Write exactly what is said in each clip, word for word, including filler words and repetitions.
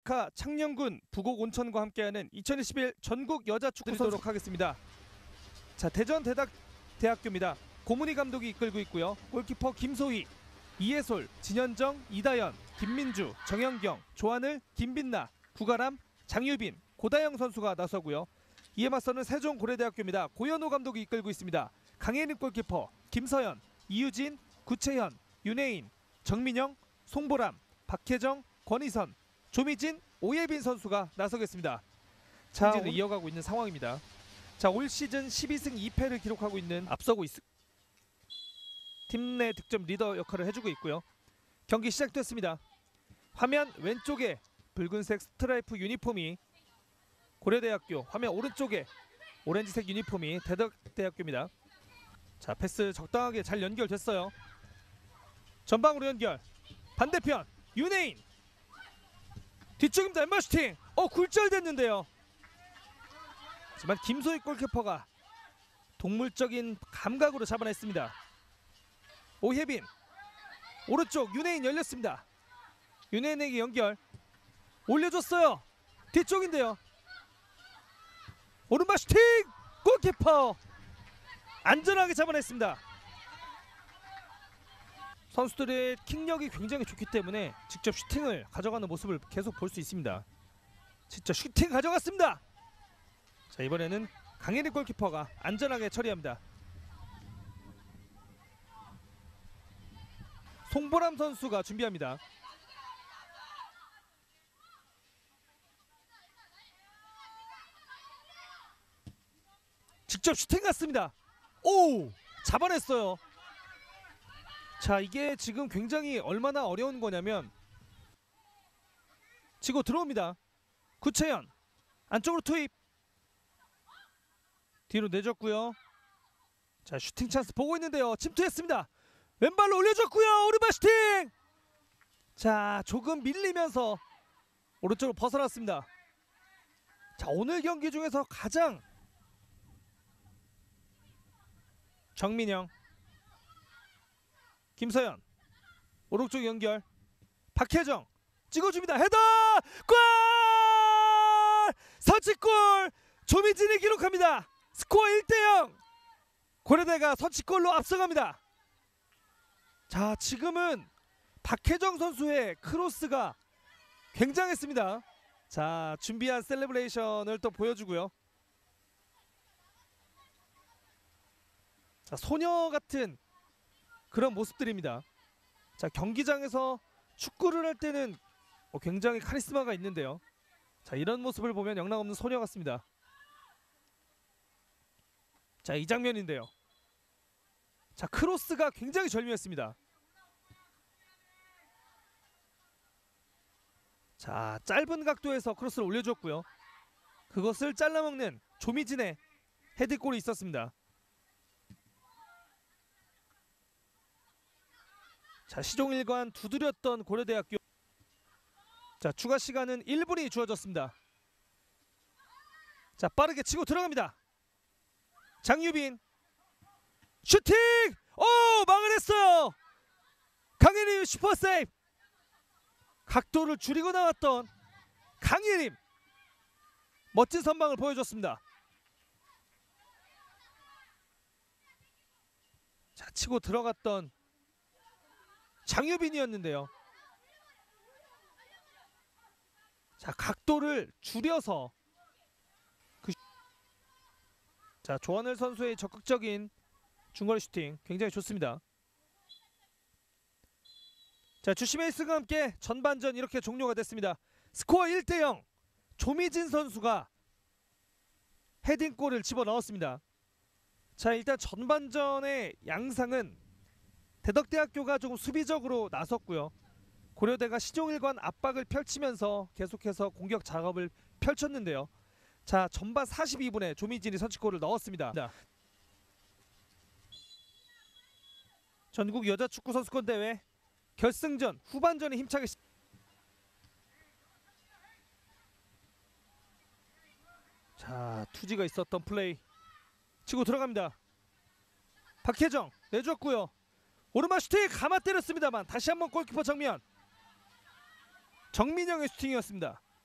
카 창녕군 부곡 온천과 함께하는 이천이십일 전국 여자 축구 드리도록 하겠습니다. 자, 대전 대닥 대학교입니다. 고문희 감독이 이끌고 있고요. 골키퍼 김소희, 이예솔, 진현정, 이다연, 김민주, 정현경, 조하늘, 김빈나, 구가람, 장유빈, 고다영 선수가 나서고요. 이에 맞서는 세종고려대학교입니다. 고현호 감독이 이끌고 있습니다. 강혜림 골키퍼, 김서연, 이유진, 구채현, 윤혜인, 정민영, 송보람, 박혜정, 권희선, 조미진, 오예빈 선수가 나서겠습니다. 자, 오늘 이어가고 있는 상황입니다. 자, 올 시즌 십이 승 이 패를 기록하고 있는 앞서고 있 팀 내 득점 리더 역할을 해주고 있고요. 경기 시작됐습니다. 화면 왼쪽에 붉은색 스트라이프 유니폼이 고려대학교, 화면 오른쪽에 오렌지색 유니폼이 대덕대학교입니다. 자, 패스 적당하게 잘 연결됐어요. 전방으로 연결. 반대편 윤혜인 뒤쪽입니다. 왼발 슈팅. 어, 굴절됐는데요. 하지만 김소희 골키퍼가 동물적인 감각으로 잡아냈습니다. 오혜빈 오른쪽 윤혜인 열렸습니다. 윤혜인에게 연결 올려줬어요. 뒤쪽인데요. 오른발 슈팅. 골키퍼 안전하게 잡아냈습니다. 선수들의 킥력이 굉장히 좋기 때문에 직접 슈팅을 가져가는 모습을 계속 볼 수 있습니다. 진짜 슈팅 가져갔습니다. 자, 이번에는 강혜림 골키퍼가 안전하게 처리합니다. 송보람 선수가 준비합니다. 직접 슈팅 갔습니다. 오! 잡아냈어요. 자, 이게 지금 굉장히 얼마나 어려운 거냐면 치고 들어옵니다. 구채연 안쪽으로 투입. 뒤로 내줬고요. 자, 슈팅 찬스 보고 있는데요. 침투했습니다. 왼발로 올려줬고요. 오른발 슈팅. 자, 조금 밀리면서 오른쪽으로 벗어났습니다. 자, 오늘 경기 중에서 가장 정민영, 김서연 오른쪽 연결. 박혜정 찍어줍니다. 헤더! 골! 선취골! 조미진이 기록합니다. 스코어 일 대 영. 고려대가 선취골로 앞서갑니다. 자, 지금은 박혜정 선수의 크로스가 굉장했습니다. 자, 준비한 셀레브레이션을 또 보여주고요. 자, 소녀 같은 그런 모습들입니다. 자, 경기장에서 축구를 할 때는 어, 굉장히 카리스마가 있는데요. 자, 이런 모습을 보면 영락없는 소녀 같습니다. 자, 이 장면인데요. 자, 크로스가 굉장히 절묘했습니다. 자, 짧은 각도에서 크로스를 올려줬고요. 그것을 잘라먹는 조미진의 헤드골이 있었습니다. 자, 시종일관 두드렸던 고려대학교. 자, 추가 시간은 일 분이 주어졌습니다. 자, 빠르게 치고 들어갑니다. 장유빈 슈팅! 오, 막을 했어요. 강혜림 슈퍼 세이브. 각도를 줄이고 나왔던 강혜림 멋진 선방을 보여줬습니다. 자, 치고 들어갔던 장유빈이었는데요. 자, 각도를 줄여서 그... 자, 조하늘 선수의 적극적인 중거리 슈팅 굉장히 좋습니다. 자, 주심 에이스가 함께 전반전 이렇게 종료가 됐습니다. 스코어 일 대 영. 조미진 선수가 헤딩골을 집어넣었습니다. 자, 일단 전반전의 양상은 대덕대학교가 조금 수비적으로 나섰고요. 고려대가 시종일관 압박을 펼치면서 계속해서 공격 작업을 펼쳤는데요. 자, 전반 사십이 분에 조미진이 선취골을 넣었습니다. 전국 여자축구 선수권 대회 결승전 후반전에 힘차게 시... 자, 투지가 있었던 플레이 치고 들어갑니다. 박혜정 내줬고요. 오른발 슈팅 감아 때렸습니다만 다시 한번 골키퍼 정면. 정민영의 슈팅이었습니다.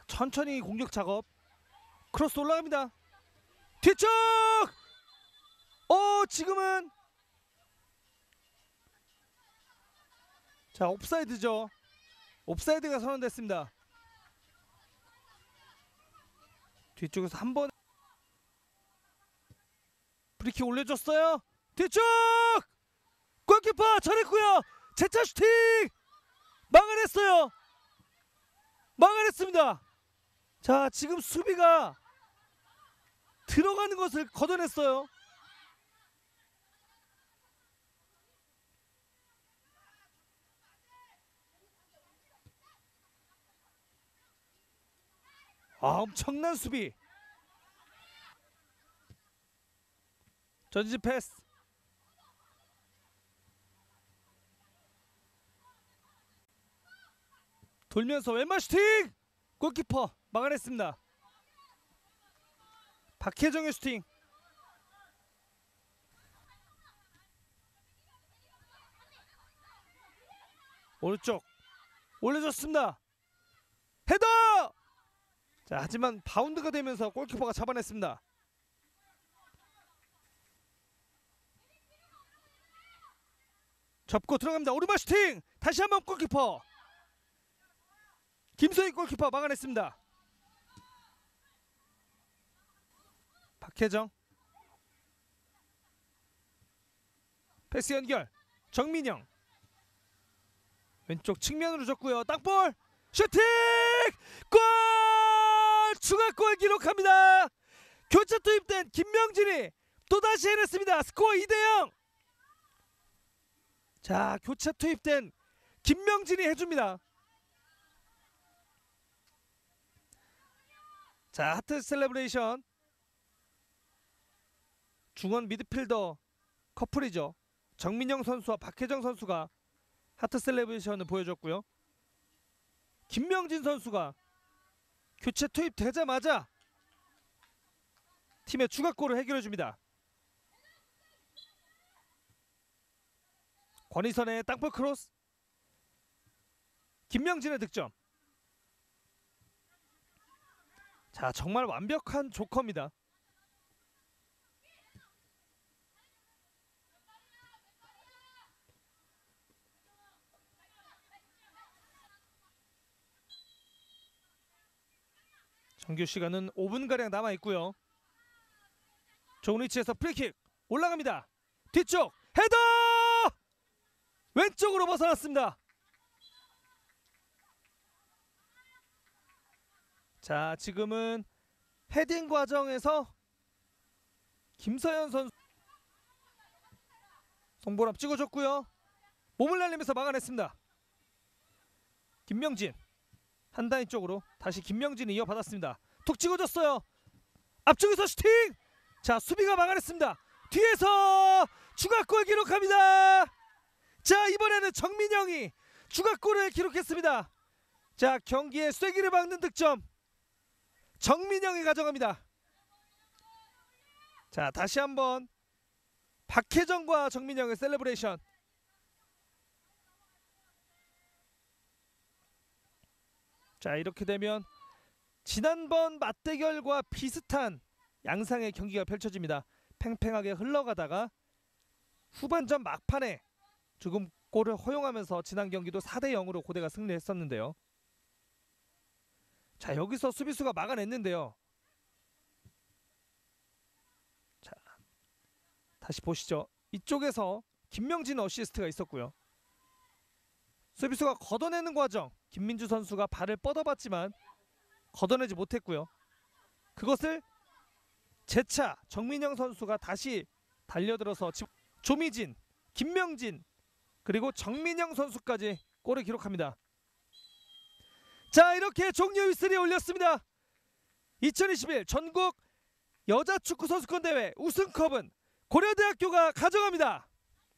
천천히 공격 작업. 크로스 올라갑니다. 뒤쪽! 어 지금은 자 옵사이드죠. 옵사이드가 선언됐습니다. 뒤쪽에서 한번 프리킥 올려줬어요. 뒤쪽! 골키퍼 잘했고요. 재차 슈팅! 막아냈어요. 막아냈습니다. 자 지금 수비가 들어가는 것을 걷어냈어요. 아 엄청난 수비. 전진 패스. 돌면서 왼발 슈팅! 골키퍼 막아냈습니다. 박혜정의 슈팅. 오른쪽 올려줬습니다. 헤더! 자 하지만 바운드가 되면서 골키퍼가 잡아냈습니다. 접고 들어갑니다. 오른발 슈팅! 다시 한번 골키퍼 김소희 골키퍼 막아냈습니다. 박혜정 패스 연결. 정민영 왼쪽 측면으로 줬고요. 땅볼 슈팅! 골! 추가골 기록합니다. 교체 투입된 김명진이 또다시 해냈습니다. 스코어 이 대 영. 자 교체 투입된 김명진이 해줍니다. 자 하트 셀레브레이션. 중원 미드필더 커플이죠. 정민영 선수와 박혜정 선수가 하트 셀레브레이션을 보여줬고요. 김명진 선수가 교체 투입되자마자 팀의 추가골을 해결해줍니다. 권희선의 땅볼 크로스. 김명진의 득점. 자 정말 완벽한 조커입니다. 정규 시간은 오 분가량 남아있고요. 좋은 위치에서 프리킥 올라갑니다. 뒤쪽 헤더! 왼쪽으로 벗어났습니다. 자 지금은 헤딩 과정에서 김서연 선수 송보람 찍어줬고요. 몸을 날리면서 막아냈습니다. 김명진 한 단위 쪽으로 다시 김명진이 이어받았습니다. 툭 찍어줬어요. 앞쪽에서 슈팅! 자 수비가 막아냈습니다. 뒤에서 추가골 기록합니다. 자 이번에는 정민영이 추가골을 기록했습니다. 자 경기의 쐐기를 박는 득점 정민영이 가져갑니다. 자 다시 한번 박혜정과 정민영의 셀레브레이션. 자 이렇게 되면 지난번 맞대결과 비슷한 양상의 경기가 펼쳐집니다. 팽팽하게 흘러가다가 후반전 막판에 조금 골을 허용하면서 지난 경기도 사 대 영으로 고대가 승리했었는데요. 자 여기서 수비수가 막아냈는데요. 자 다시 보시죠. 이쪽에서 김명진 어시스트가 있었고요. 수비수가 걷어내는 과정 김민주 선수가 발을 뻗어봤지만 걷어내지 못했고요. 그것을 재차 정민영 선수가 다시 달려들어서 조미진, 김명진 그리고 정민영 선수까지 골을 기록합니다. 자 이렇게 종료 휘슬이 올렸습니다. 이천이십일 전국 여자축구 선수권 대회 우승컵은 고려대학교가 가져갑니다.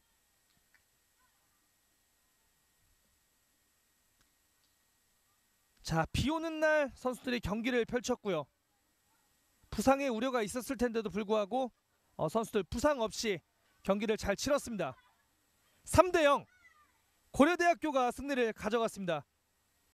자 비오는 날 선수들이 경기를 펼쳤고요. 부상의 우려가 있었을 텐데도 불구하고 어, 선수들 부상 없이 경기를 잘 치렀습니다. 삼 대 영 고려대학교가 승리를 가져갔습니다.